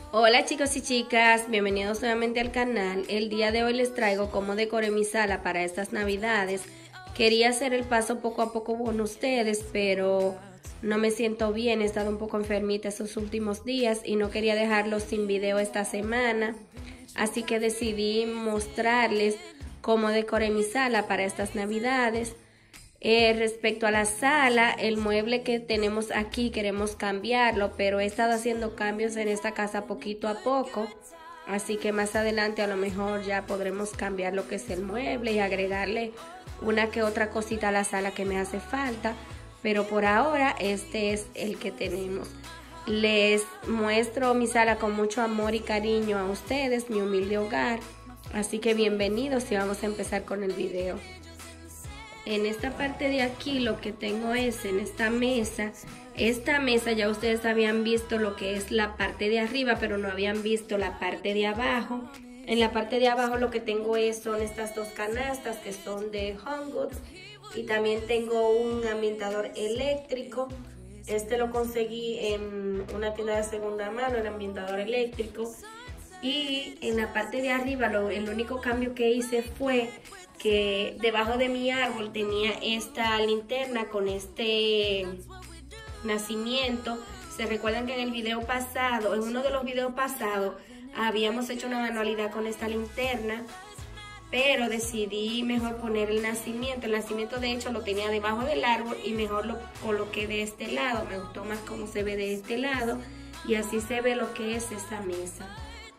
Hola chicos y chicas, bienvenidos nuevamente al canal. El día de hoy les traigo cómo decoré mi sala para estas navidades. Quería hacer el paso poco a poco con ustedes, pero no me siento bien, he estado un poco enfermita estos últimos días y no quería dejarlos sin video esta semana. Así que decidí mostrarles cómo decoré mi sala para estas navidades. Respecto a la sala, el mueble que tenemos aquí queremos cambiarlo, pero he estado haciendo cambios en esta casa poquito a poco, así que más adelante a lo mejor ya podremos cambiar lo que es el mueble y agregarle una que otra cosita a la sala que me hace falta, pero por ahora este es el que tenemos. Les muestro mi sala con mucho amor y cariño a ustedes, mi humilde hogar, así que bienvenidos y vamos a empezar con el video. En esta parte de aquí lo que tengo es en esta mesa ya ustedes habían visto lo que es la parte de arriba, pero no habían visto la parte de abajo. En la parte de abajo lo que tengo son estas dos canastas que son de Home Goods y también tengo un ambientador eléctrico. Este lo conseguí en una tienda de segunda mano, el ambientador eléctrico. Y en la parte de arriba el único cambio que hice fue que debajo de mi árbol tenía esta linterna con este nacimiento. Se recuerdan que en el video pasado, en uno de los videos pasados, habíamos hecho una manualidad con esta linterna, pero decidí mejor poner el nacimiento. El nacimiento de hecho lo tenía debajo del árbol y mejor lo coloqué de este lado. Me gustó más cómo se ve de este lado y así se ve lo que es esa mesa.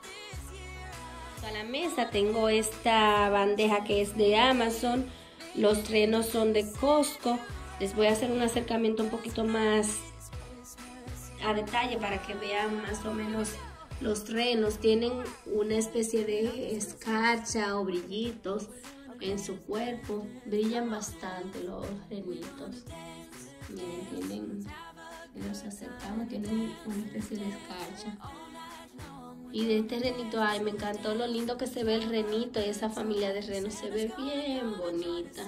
A la mesa tengo esta bandeja que es de Amazon, los renos son de Costco. Les voy a hacer un acercamiento un poquito más a detalle para que vean más o menos los renos. Tienen una especie de escarcha o brillitos en su cuerpo, brillan bastante los renitos. Miren, los acercamos, tienen una especie de escarcha. Y de este renito, ay, me encantó lo lindo que se ve el renito y esa familia de renos se ve bien bonita.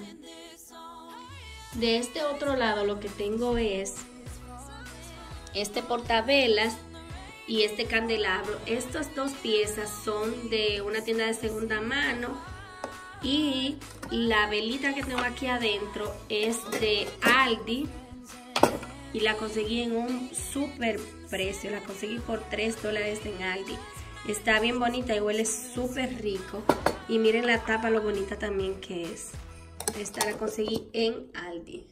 De este otro lado lo que tengo es este portavelas y este candelabro. Estas dos piezas son de una tienda de segunda mano y la velita que tengo aquí adentro es de Aldi y la conseguí en un super precio, la conseguí por $3 en Aldi. Está bien bonita y huele súper rico. Y miren la tapa, lo bonita también que es. Esta la conseguí en Aldi.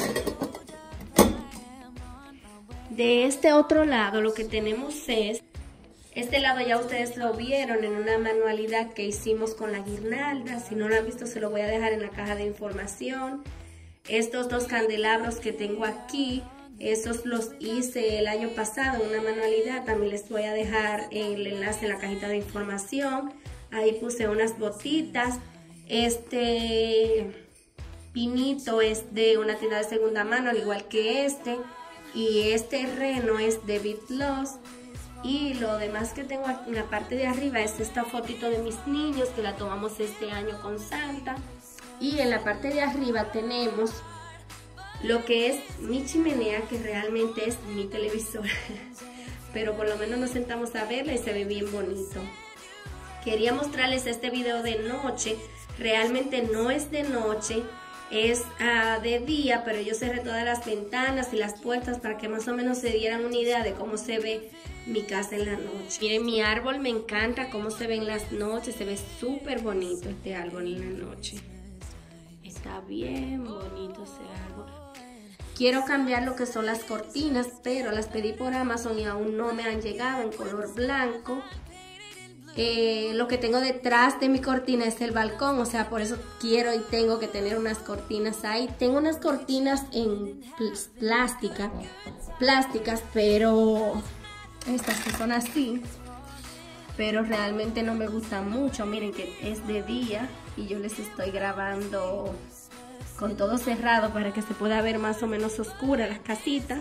De este otro lado lo que tenemos es, este lado ya ustedes lo vieron en una manualidad que hicimos con la guirnalda. Si no lo han visto se lo voy a dejar en la caja de información. Estos dos candelabros que tengo aquí, esos los hice el año pasado en una manualidad. También les voy a dejar el enlace en la cajita de información. Ahí puse unas botitas. Este pinito es de una tienda de segunda mano, al igual que este. Y este reno es de BitLoss. Y lo demás que tengo en la parte de arriba es esta fotito de mis niños que la tomamos este año con Santa. Y en la parte de arriba tenemos lo que es mi chimenea, que realmente es mi televisor, pero por lo menos nos sentamos a verla y se ve bien bonito. Quería mostrarles este video de noche, realmente no es de noche, es de día, pero yo cerré todas las ventanas y las puertas para que más o menos se dieran una idea de cómo se ve mi casa en la noche. Miren, mi árbol me encanta cómo se ve en las noches, se ve súper bonito este árbol en la noche. Está bien bonito ese árbol. Quiero cambiar lo que son las cortinas, pero las pedí por Amazon y aún no me han llegado en color blanco. Lo que tengo detrás de mi cortina es el balcón, o sea, por eso quiero y tengo que tener unas cortinas ahí. Tengo unas cortinas en plásticas, pero estas que son así, pero realmente no me gustan mucho. Miren que es de día y yo les estoy grabando con todo cerrado para que se pueda ver más o menos oscura la casita.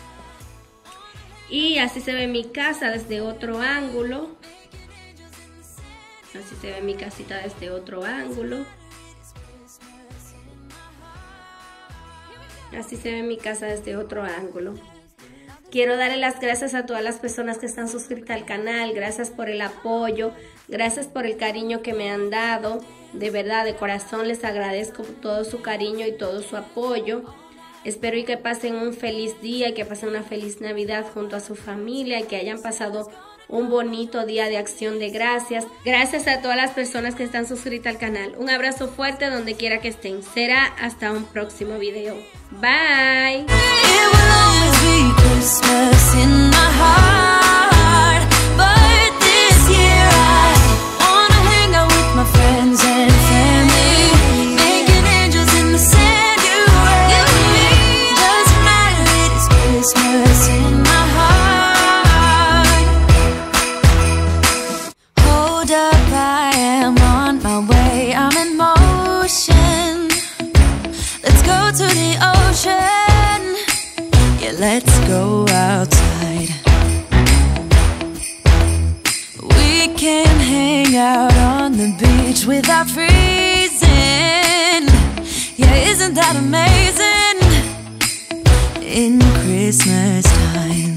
Y así se ve mi casa desde otro ángulo. Así se ve mi casita desde otro ángulo. Así se ve mi casa desde otro ángulo. Quiero darle las gracias a todas las personas que están suscritas al canal. Gracias por el apoyo, gracias por el cariño que me han dado. De verdad, de corazón les agradezco todo su cariño y todo su apoyo. Espero y que pasen un feliz día y que pasen una feliz Navidad junto a su familia y que hayan pasado un bonito día de acción de gracias. Gracias a todas las personas que están suscritas al canal. Un abrazo fuerte donde quiera que estén. Será hasta un próximo video. Bye. Christmas in my heart, but this year I wanna hang out with my friends and family, making angels in the sand. You and me, doesn't matter, it is Christmas in my heart. Hold up, I am on my way, I'm in motion. Let's go to the ocean. Yeah, let's go outside. We can hang out on the beach without freezing. Yeah, isn't that amazing? In Christmas time.